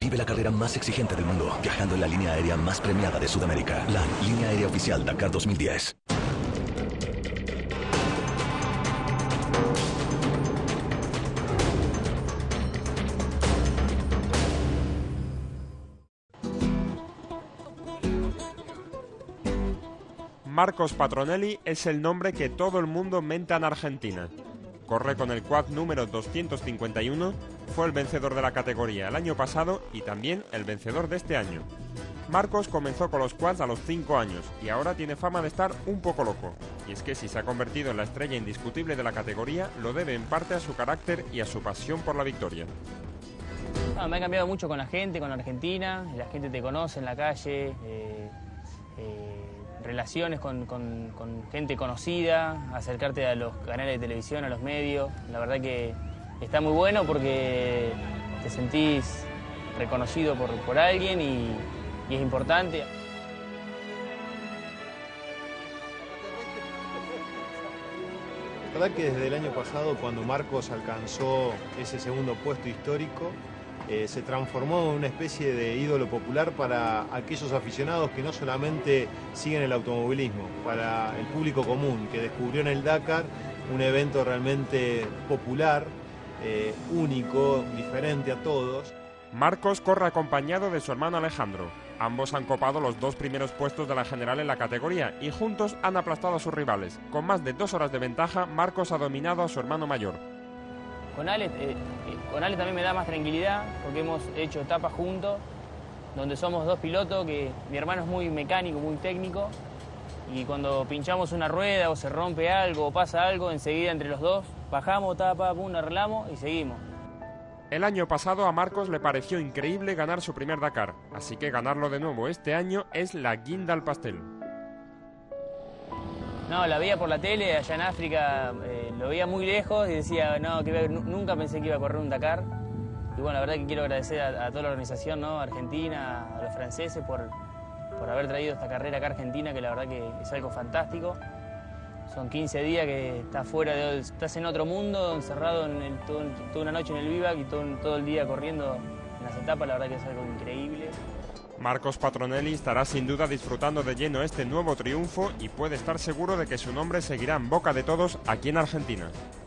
Vive la carrera más exigente del mundo, viajando en la línea aérea más premiada de Sudamérica. LAN, línea aérea oficial Dakar 2010. Marcos Patronelli es el nombre que todo el mundo menta en Argentina. Corre con el quad número 251, fue el vencedor de la categoría el año pasado y también el vencedor de este año. Marcos comenzó con los quads a los 5 años y ahora tiene fama de estar un poco loco. Y es que si se ha convertido en la estrella indiscutible de la categoría, lo debe en parte a su carácter y a su pasión por la victoria. Me ha cambiado mucho con la gente, con Argentina, la gente te conoce en la calle, relaciones con gente conocida, acercarte a los canales de televisión, a los medios. La verdad que está muy bueno porque te sentís reconocido por alguien y es importante. La verdad que desde el año pasado, cuando Marcos alcanzó ese segundo puesto histórico, se transformó en una especie de ídolo popular para aquellos aficionados que no solamente siguen el automovilismo, para el público común que descubrió en el Dakar un evento realmente popular, único, diferente a todos. Marcos corre acompañado de su hermano Alejandro. Ambos han copado los 2 primeros puestos de la general en la categoría y juntos han aplastado a sus rivales. Con más de 2 horas de ventaja, Marcos ha dominado a su hermano mayor. Con Ale también me da más tranquilidad porque hemos hecho etapas juntos, donde somos 2 pilotos, que mi hermano es muy mecánico, muy técnico, y cuando pinchamos una rueda o se rompe algo o pasa algo, enseguida entre los dos bajamos, pum, arreglamos y seguimos. El año pasado a Marcos le pareció increíble ganar su primer Dakar, así que ganarlo de nuevo este año es la guinda al pastel. No, la veía por la tele, allá en África, lo veía muy lejos y decía, no, nunca pensé que iba a correr un Dakar. Y bueno, la verdad que quiero agradecer a toda la organización, ¿no? Argentina, a los franceses por haber traído esta carrera acá a Argentina, que la verdad que es algo fantástico. Son 15 días que estás en otro mundo, encerrado toda una noche en el vivac y todo el día corriendo en las etapas, la verdad que es algo increíble. Marcos Patronelli estará sin duda disfrutando de lleno este nuevo triunfo y puede estar seguro de que su nombre seguirá en boca de todos aquí en Argentina.